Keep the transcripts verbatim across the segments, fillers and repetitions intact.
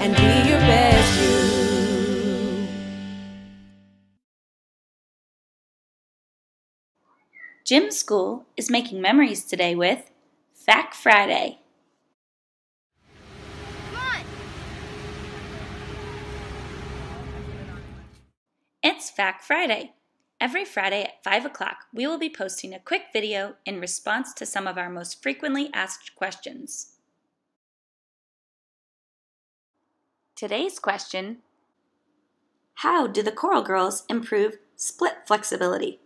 and be your best you. Gym School is making memories today with Fact Friday. It's Fact Friday. Every Friday at five o'clock, we will be posting a quick video in response to some of our most frequently asked questions. Today's question: how do the Coral Girls improve split flexibility?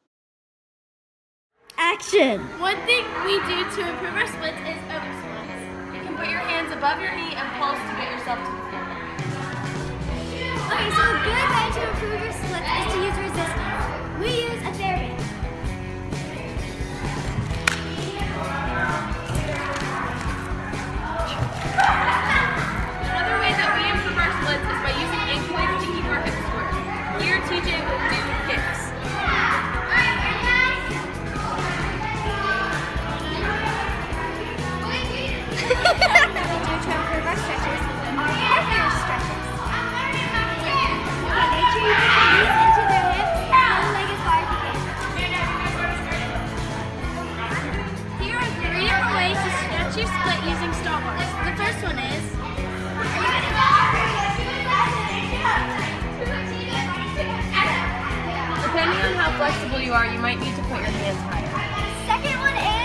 Action! One thing we do to improve our splits is over splits. You can put your hands above your knee and pulse to get yourself to the floor. Okay, so a good way to improve your splits is to use resistance. We use a TheraBand. Another way that we improve our splits is by using ankle weights to keep our hips square. Here, T J will do kicks. Another way to improve our stretches are partner stretches. Okay, make sure you put your knees into their hips and one leg as far as you can. Here are three different ways to stretch your split using stall bars. The first one is depending on how flexible you are, you might need to put your hands higher. Second one is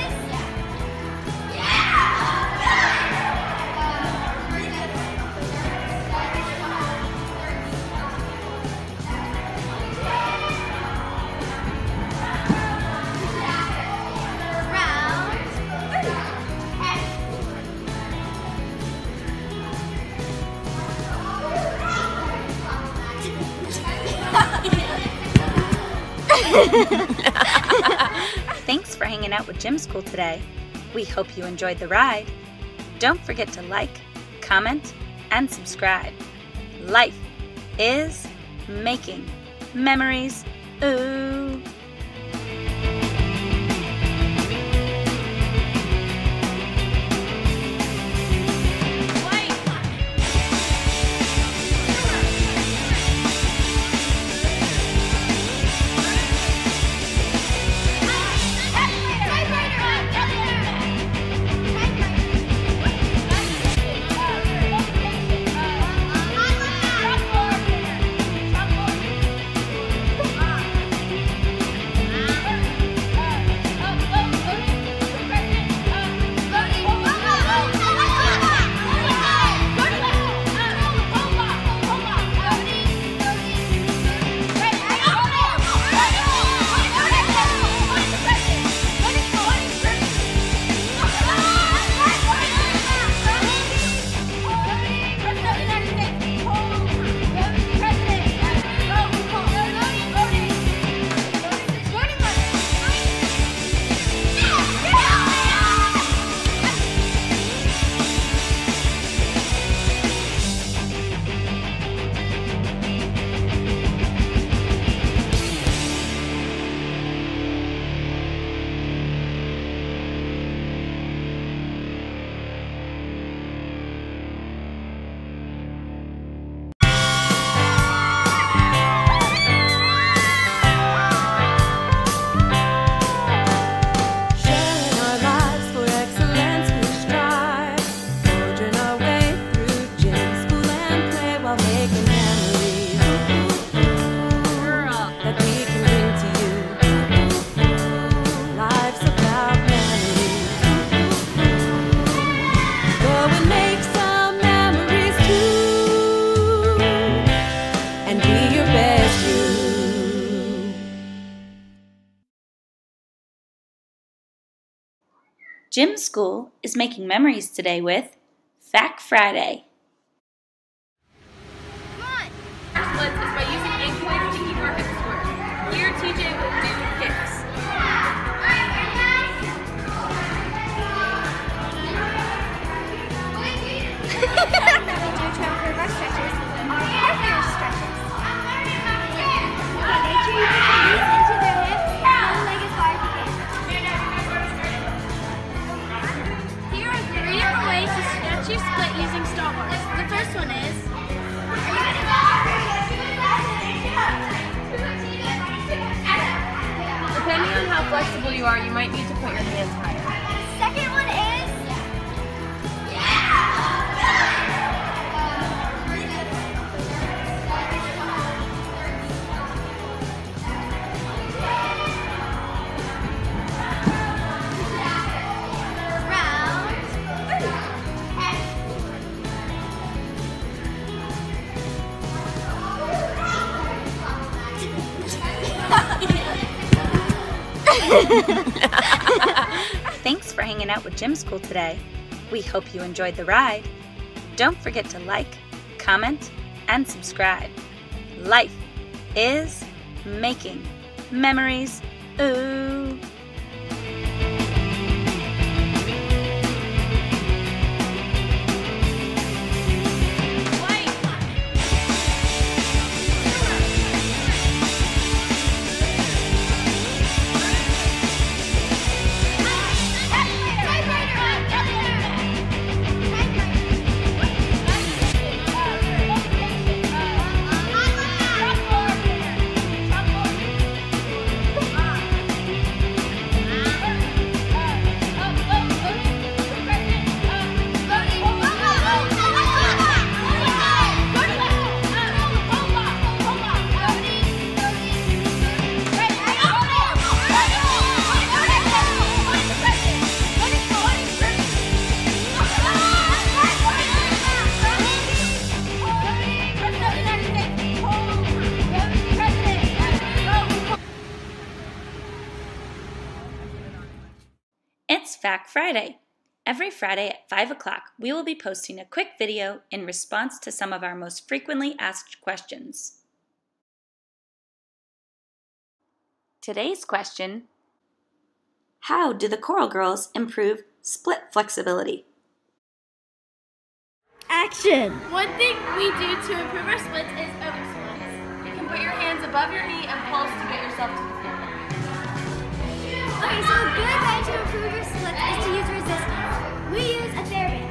Thanks for hanging out with Gym School today. We hope you enjoyed the ride. Don't forget to like, comment, and subscribe. Life is making memories. Ooh. Gym School is making memories today with Fact Friday. Our splits is by using ankle weights to keep our hips square. Here, T J will do kicks. Another way to improve our stretches are partner stretches. Okay, make sure you put your knees into their hips and one leg as far as you can. Here are three different ways to stretch your split using stall The first one is, depending on how flexible you are, you might need to put your hands higher. Second one is Thanks for hanging out with Gym School today. We hope you enjoyed the ride. Don't forget to like, comment, and subscribe. Life is making memories. Ooh. It's Fact Friday. Every Friday at five o'clock, we will be posting a quick video in response to some of our most frequently asked questions. Today's question: how do the Coral Girls improve split flexibility? action. One thing we do to improve our splits is over splits. You can put your hands above your knee and pulse to get yourself to the floor. Okay, so a good way to improve your splits is to use resistance. We use a theraband.